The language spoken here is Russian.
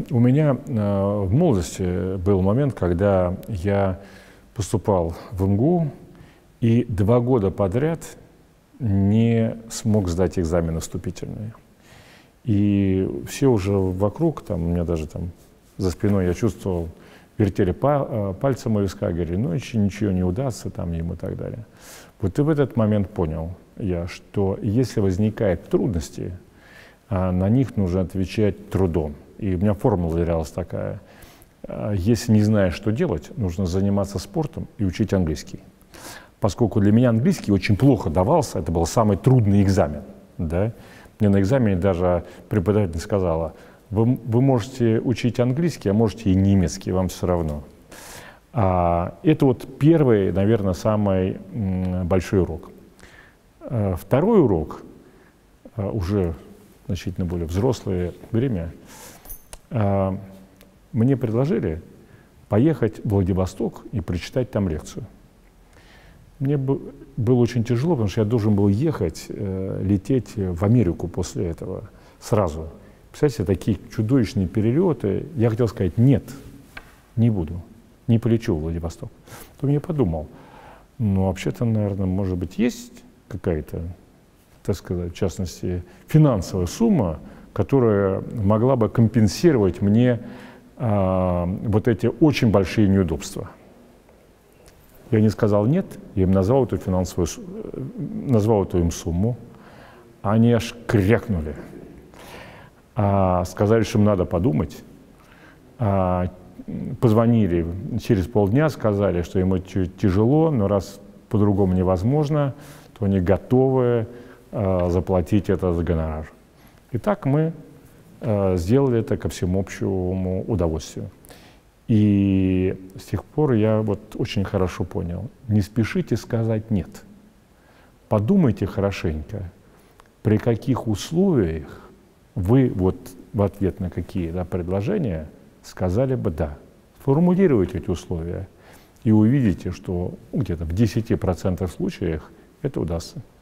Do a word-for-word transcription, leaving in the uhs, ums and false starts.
у меня э, в молодости был момент, когда я поступал в эм гэ у и два года подряд не смог сдать экзамены вступительные. И все уже вокруг, там, у меня даже там за спиной я чувствовал, вертели па пальцем у виска, говорили, ну еще ничего не удастся там ему и так далее. Вот и в этот момент понял я, что если возникают трудности, на них нужно отвечать трудом. И у меня формула являлась такая. Если не знаешь, что делать, нужно заниматься спортом и учить английский. Поскольку для меня английский очень плохо давался, это был самый трудный экзамен. Да? Мне на экзамене даже преподаватель сказала, вы, вы можете учить английский, а можете и немецкий, вам все равно. А, это вот первый, наверное, самый м, большой урок. А, второй урок, а, уже значительно более взрослое время, а, мне предложили поехать в Владивосток и прочитать там лекцию. Мне было очень тяжело, потому что я должен был ехать, э, лететь в Америку после этого сразу. Представляете, такие чудовищные перелеты. Я хотел сказать, нет, не буду, не полечу в Владивосток. Потом я подумал, ну, вообще-то, наверное, может быть, есть какая-то, так сказать, в частности, финансовая сумма, которая могла бы компенсировать мне э, вот эти очень большие неудобства. Я не сказал нет, я им назвал эту финансовую, назвал эту им сумму, они аж крякнули. А, сказали, что им надо подумать. А, позвонили через полдня, сказали, что им чуть тяжело, но раз по-другому невозможно, то они готовы а, заплатить этот гонорар. И так мы а, сделали это ко всеобщему удовольствию. И с тех пор я вот очень хорошо понял, не спешите сказать «нет». Подумайте хорошенько, при каких условиях вы вот в ответ на какие-то предложения сказали бы «да». Сформулируйте эти условия и увидите, что где-то в десяти процентах случаев это удастся.